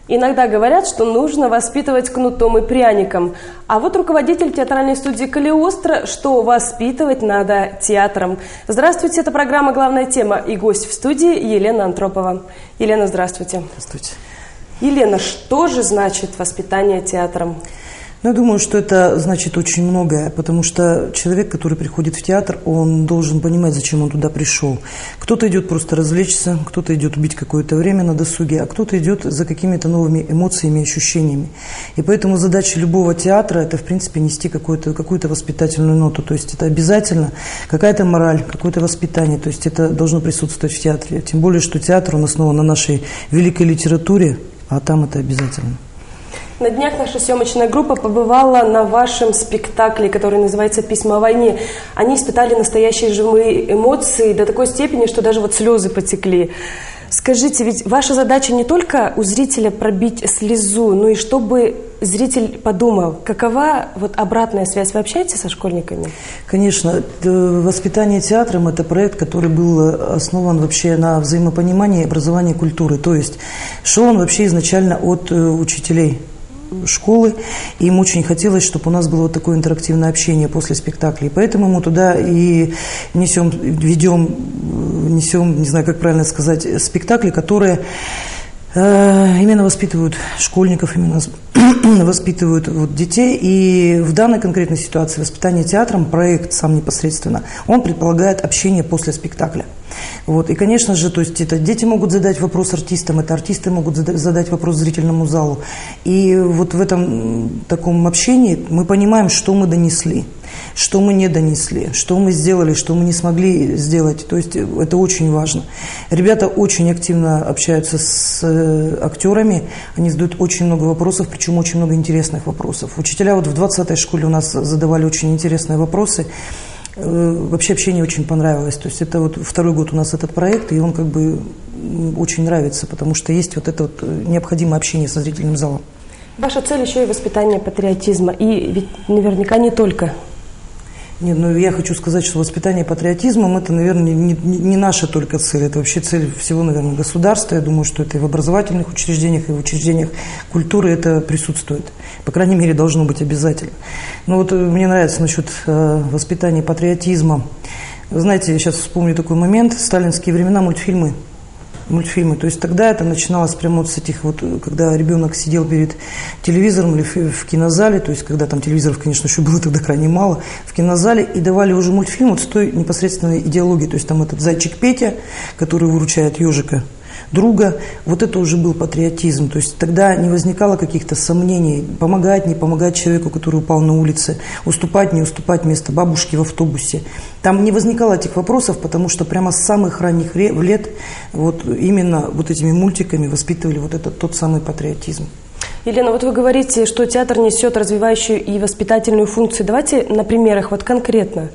Иногда говорят, что нужно воспитывать кнутом и пряником. А вот руководитель театральной студии «Калиостро», что воспитывать надо театром. Здравствуйте, это программа «Главная тема» и гость в студии Елена Антропова. Елена, здравствуйте. Здравствуйте. Елена, что же значит воспитание театром? Я думаю, что это значит очень многое, потому что человек, который приходит в театр, он должен понимать, зачем он туда пришел. Кто-то идет просто развлечься, кто-то идет убить какое-то время на досуге, а кто-то идет за какими-то новыми эмоциями и ощущениями. И поэтому задача любого театра – это, в принципе, нести какую-то воспитательную ноту. То есть это обязательно какая-то мораль, какое-то воспитание. То есть это должно присутствовать в театре. Тем более, что театр, он основан на нашей великой литературе, а там это обязательно. На днях наша съемочная группа побывала на вашем спектакле, который называется «Письма о войне». Они испытали настоящие живые эмоции до такой степени, что даже вот слезы потекли. Скажите, ведь ваша задача не только у зрителя пробить слезу, но и чтобы зритель подумал, какова вот обратная связь. Вы общаетесь со школьниками? Конечно. Воспитание театром – это проект, который был основан вообще на взаимопонимании и образовании культуры. То есть шел он вообще изначально от учителей школы, и им очень хотелось, чтобы у нас было вот такое интерактивное общение после спектакля. И поэтому мы туда и ведем, не знаю, как правильно сказать, спектакли, которые именно воспитывают школьников, именно воспитывают детей. И в данной конкретной ситуации воспитание театром, проект сам непосредственно, он предполагает общение после спектакля. Вот. И, конечно же, то есть это дети могут задать вопрос артистам, это артисты могут задать вопрос зрительному залу. И вот в этом таком общении мы понимаем, что мы донесли, что мы не донесли, что мы сделали, что мы не смогли сделать. То есть это очень важно. Ребята очень активно общаются с актерами, они задают очень много вопросов, причем очень много интересных вопросов. Учителя вот в 20-й школе у нас задавали очень интересные вопросы. Вообще общение очень понравилось. То есть это вот второй год у нас этот проект, и он как бы очень нравится, потому что есть вот это вот необходимое общение со зрительным залом. Ваша цель еще и воспитание патриотизма, и ведь наверняка не только. Нет, ну я хочу сказать, что воспитание патриотизмом – это, наверное, не наша только цель, это вообще цель всего, наверное, государства. Я думаю, что это и в образовательных учреждениях, и в учреждениях культуры это присутствует. По крайней мере, должно быть обязательно. Но вот мне нравится насчет воспитания патриотизма. Вы знаете, я сейчас вспомню такой момент, сталинские времена, мультфильмы. То есть тогда это начиналось прямо вот с этих вот, когда ребенок сидел перед телевизором или в кинозале, то есть когда там телевизоров, конечно, еще было тогда крайне мало, в кинозале, и давали уже мультфильм вот с той непосредственной идеологией. То есть там этот зайчик Петя, который выручает ежика, друга, вот это уже был патриотизм. То есть тогда не возникало каких-то сомнений, помогать, не помогать человеку, который упал на улице, уступать, не уступать место бабушке в автобусе. Там не возникало этих вопросов, потому что прямо с самых ранних лет вот именно вот этими мультиками воспитывали вот этот тот самый патриотизм. Елена, вот вы говорите, что театр несет развивающую и воспитательную функцию. Давайте на примерах, вот конкретно.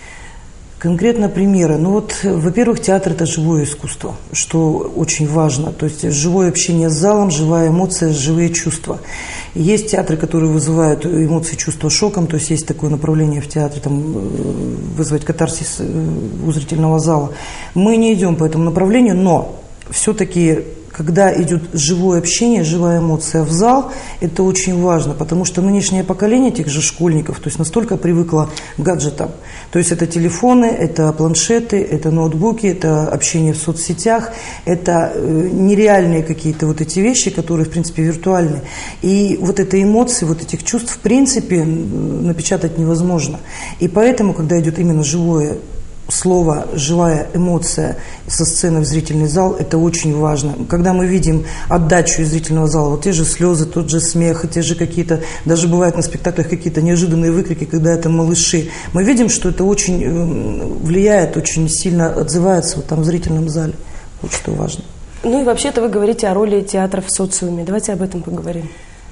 Конкретно примеры. Ну вот, во-первых, театр – это живое искусство, что очень важно. То есть живое общение с залом, живая эмоция, живые чувства. Есть театры, которые вызывают эмоции, чувства шоком, то есть есть такое направление в театре, там, вызвать катарсис у зрительного зала. Мы не идем по этому направлению, но все-таки, когда идет живое общение, живая эмоция в зал, это очень важно, потому что нынешнее поколение тех же школьников, то есть настолько привыкло к гаджетам. То есть это телефоны, это планшеты, это ноутбуки, это общение в соцсетях, это нереальные какие-то вот эти вещи, которые, в принципе, виртуальны. И вот этой эмоции, вот этих чувств, в принципе, напечатать невозможно. И поэтому, когда идет именно живое слово, живая эмоция со сцены в зрительный зал, это очень важно. Когда мы видим отдачу из зрительного зала, вот те же слезы, тот же смех, те же какие-то, даже бывают на спектаклях какие-то неожиданные выкрики, когда это малыши, мы видим, что это очень влияет, очень сильно отзывается вот там в зрительном зале. Вот что важно. Ну и вообще-то вы говорите о роли театра в социуме. Давайте об этом поговорим.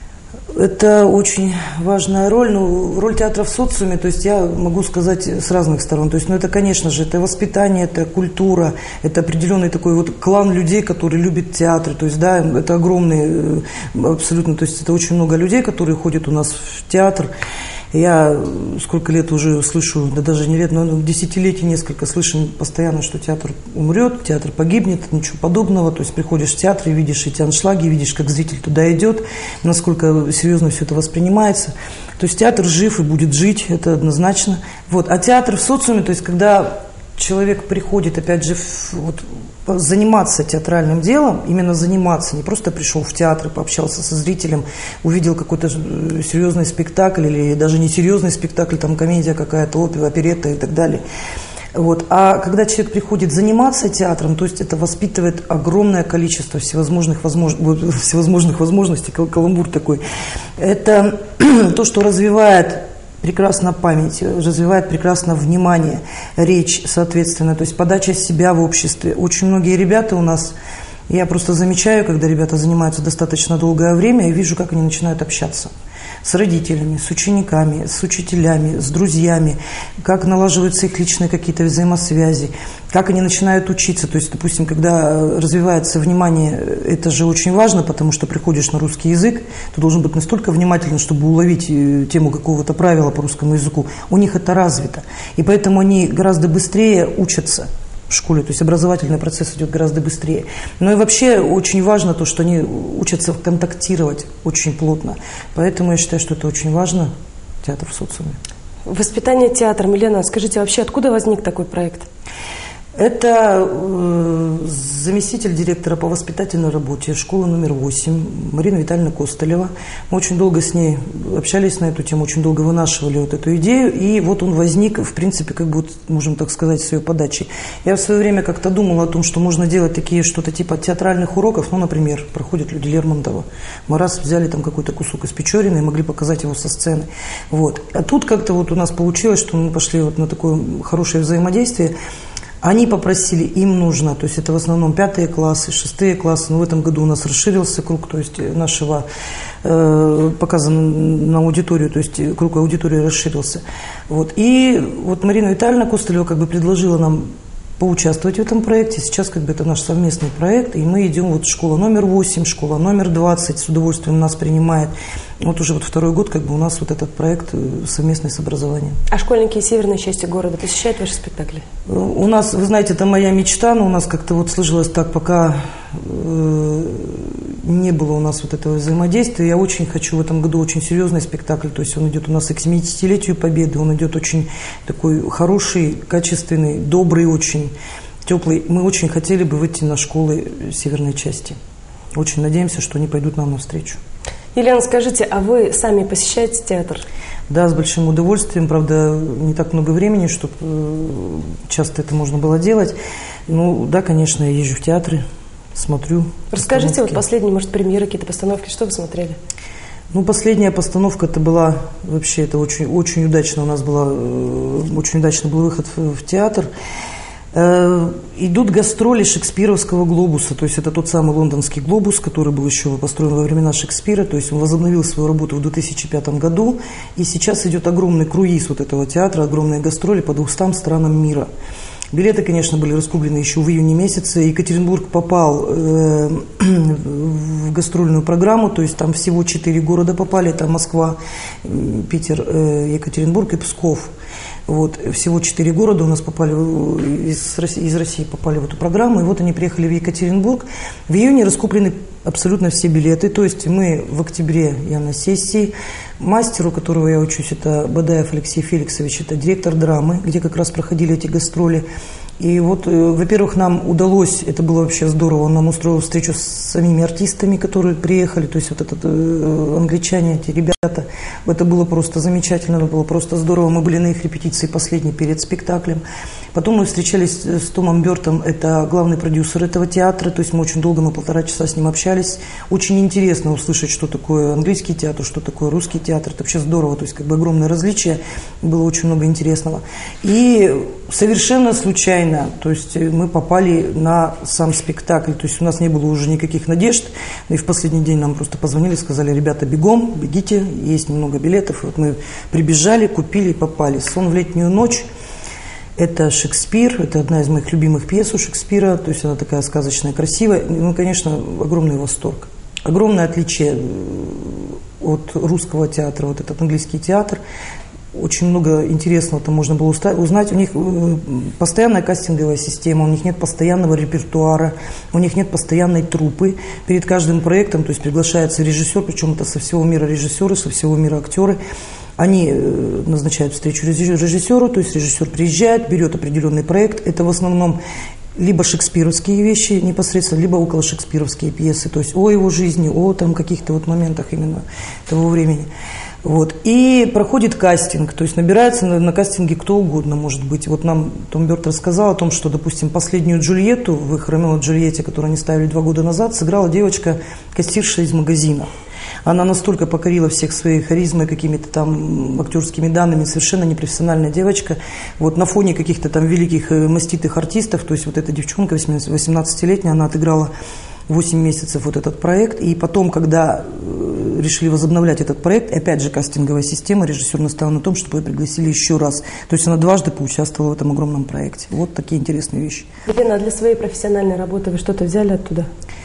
Это очень важная роль, роль театра в социуме, то есть я могу сказать с разных сторон. То есть, это, конечно же, это воспитание, это культура, это определенный такой вот клан людей, которые любят театр. То есть, да, это огромный абсолютно, то есть это очень много людей, которые ходят у нас в театр. Я сколько лет уже слышу, да даже не лет, но десятилетий несколько слышим постоянно, что театр умрет, театр погибнет, ничего подобного. То есть приходишь в театр и видишь эти аншлаги, видишь, как зритель туда идет, насколько серьезно все это воспринимается. То есть театр жив и будет жить, это однозначно. Вот. А театр в социуме, то есть когда человек приходит, опять же, заниматься театральным делом, именно заниматься, не просто пришел в театр и пообщался со зрителем, увидел какой-то серьезный спектакль или даже не серьезный спектакль, там комедия какая-то, опера, оперетта и так далее. Вот. А когда человек приходит заниматься театром, то есть это воспитывает огромное количество всевозможных возможностей, каламбур такой. Это то, что развивает прекрасно память, развивает прекрасно внимание, речь, соответственно, то есть подача себя в обществе. Очень многие ребята у нас, я просто замечаю, когда ребята занимаются достаточно долгое время, я вижу, как они начинают общаться с родителями, с учениками, с учителями, с друзьями, как налаживаются их личные какие-то взаимосвязи, как они начинают учиться. То есть, допустим, когда развивается внимание, это же очень важно, потому что приходишь на русский язык, ты должен быть настолько внимателен, чтобы уловить тему какого-то правила по русскому языку. У них это развито. И поэтому они гораздо быстрее учатся в школе, то есть образовательный процесс идет гораздо быстрее. Но и вообще очень важно то, что они учатся контактировать очень плотно. Поэтому я считаю, что это очень важно, театр в социуме. Воспитание театром. Елена, скажите, вообще откуда возник такой проект? Это заместитель директора по воспитательной работе школы номер 8 Марина Витальевна Костылева. Мы очень долго с ней общались на эту тему, очень долго вынашивали вот эту идею. И вот он возник, в принципе, как бы, можем так сказать, с ее подачей. Я в свое время как-то думала о том, что можно делать такие что-то типа театральных уроков. Ну, например, проходят люди Лермонтова. Мы раз взяли там какой-то кусок из Печорина и могли показать его со сцены. Вот. А тут как-то вот у нас получилось, что мы пошли вот на такое хорошее взаимодействие. Они попросили, им нужно, то есть это в основном 5 классы, 6 классы, но в этом году у нас расширился круг, то есть нашего показа на аудиторию, то есть круг аудитории расширился. Вот. И вот Марина Витальевна Костылева как бы предложила нам поучаствовать в этом проекте. Сейчас как бы это наш совместный проект, и мы идем вот школа номер 8, школа номер 20, с удовольствием нас принимает. Вот уже вот 2-й год как бы у нас вот этот проект совместный с образованием. А школьники из северной части города посещают ваши спектакли? У нас, вы знаете, это моя мечта, но у нас как-то вот сложилось так, пока не было у нас вот этого взаимодействия. Я очень хочу в этом году очень серьезный спектакль, то есть он идет у нас к 70-летию Победы, он идет очень такой хороший, качественный, добрый очень, теплый. Мы очень хотели бы выйти на школы северной части. Очень надеемся, что они пойдут нам навстречу. Елена, скажите, а вы сами посещаете театр? Да, с большим удовольствием. Правда, не так много времени, чтобы часто это можно было делать. Ну, да, конечно, я езжу в театры, смотрю. Расскажите, вот последние, может, премьеры, какие-то постановки, что вы смотрели? Ну, последняя постановка, это была, вообще, это очень, очень удачно у нас была, очень удачно был выход в театр. Идут гастроли Шекспировского глобуса, то есть это тот самый лондонский глобус, который был еще построен во времена Шекспира, то есть он возобновил свою работу в 2005 году, и сейчас идет огромный круиз вот этого театра, огромные гастроли по 200 странам мира. Билеты, конечно, были раскуплены еще в июне месяце. Екатеринбург попал в гастрольную программу, то есть там всего 4 города попали, это Москва, Питер, Екатеринбург и Псков. Вот, всего 4 города у нас попали из России попали в эту программу, и вот они приехали в Екатеринбург. В июне раскуплены абсолютно все билеты, то есть мы в октябре, я на сессии, мастер, у которого я учусь, это Бадаев Алексей Феликсович, это директор драмы, где как раз проходили эти гастроли. И вот, во-первых, нам удалось, это было вообще здорово, он нам устроил встречу с самими артистами, которые приехали, то есть вот этот англичане, эти ребята, это было просто замечательно, это было просто здорово, мы были на их репетиции последней перед спектаклем. Потом мы встречались с Томом Бёртом, это главный продюсер этого театра, то есть мы очень долго, мы 1,5 часа с ним общались. Очень интересно услышать, что такое английский театр, что такое русский театр, это вообще здорово, то есть как бы огромное различие, было очень много интересного. И совершенно случайно, то есть мы попали на сам спектакль, то есть у нас не было уже никаких надежд, и в последний день нам просто позвонили, сказали: ребята, бегом, бегите, есть немного билетов. И вот мы прибежали, купили и попали. «Сон в летнюю ночь» — это Шекспир, это одна из моих любимых пьес у Шекспира, то есть она такая сказочная, красивая. Ну, конечно, огромный восторг, огромное отличие. от русского театра, вот этот английский театр. Очень много интересного там можно было узнать. У них постоянная кастинговая система, у них нет постоянного репертуара, у них нет постоянной труппы. Перед каждым проектом, то есть приглашается режиссер, причем это со всего мира режиссеры, со всего мира актеры. Они назначают встречу режиссеру, то есть режиссер приезжает, берет определенный проект. Это в основном либо шекспировские вещи непосредственно, либо около шекспировские пьесы, то есть о его жизни, о там каких-то вот моментах именно того времени. Вот. И проходит кастинг, то есть набирается на кастинге кто угодно, может быть. Вот нам Том Бёрд рассказал о том, что, допустим, последнюю Джульетту в их «Ромео и Джульетте», которую они ставили 2 года назад, сыграла девочка-кассирша из магазина. Она настолько покорила всех своей харизмой, какими-то там актерскими данными, совершенно непрофессиональная девочка. Вот на фоне каких-то там великих маститых артистов, то есть вот эта девчонка 18-летняя, она отыграла 8 месяцев вот этот проект, и потом, когда решили возобновлять этот проект, опять же кастинговая система, режиссер настоял на том, чтобы ее пригласили еще раз. То есть она дважды поучаствовала в этом огромном проекте. Вот такие интересные вещи. Елена, а для своей профессиональной работы вы что-то взяли оттуда?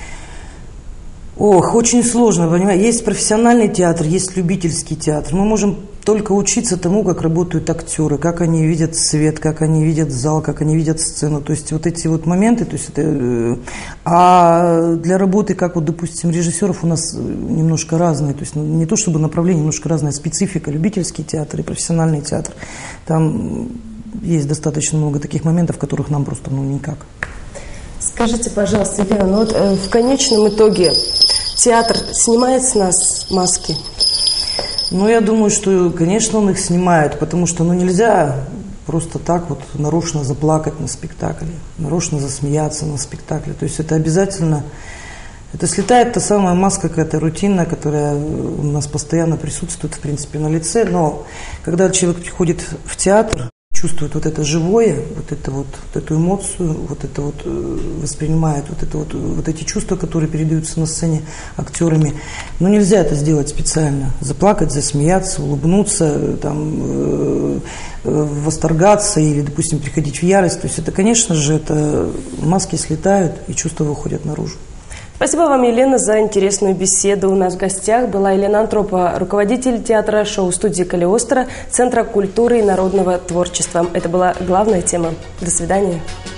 Ох, очень сложно, понимаете. Есть профессиональный театр, есть любительский театр. Мы можем только учиться тому, как работают актеры, как они видят свет, как они видят зал, как они видят сцену. То есть вот эти вот моменты, то есть это... А для работы, как вот, допустим, режиссеров у нас немножко разные. То есть не то чтобы направление, немножко разная специфика. Любительский театр и профессиональный театр. Там есть достаточно много таких моментов, в которых нам просто никак. Скажите, пожалуйста, Елена, ну вот в конечном итоге театр снимает с нас маски? Ну, я думаю, что, конечно, он их снимает, потому что, нельзя просто так вот нарочно заплакать на спектакле, нарочно засмеяться на спектакле. То есть это обязательно, это слетает та самая маска какая-то рутинная, которая у нас постоянно присутствует, в принципе, на лице. Но когда человек приходит в театр, чувствует вот это живое, вот эту эмоцию, вот это вот воспринимает вот эти чувства, которые передаются на сцене актерами. Но нельзя это сделать специально. Заплакать, засмеяться, улыбнуться, там, восторгаться или, допустим, приходить в ярость. То есть это, конечно же, это маски слетают и чувства выходят наружу. Спасибо вам, Елена, за интересную беседу. У нас в гостях была Елена Антропова, руководитель театра шоу-студии «Калиостро», Центра культуры и народного творчества. Это была главная тема. До свидания.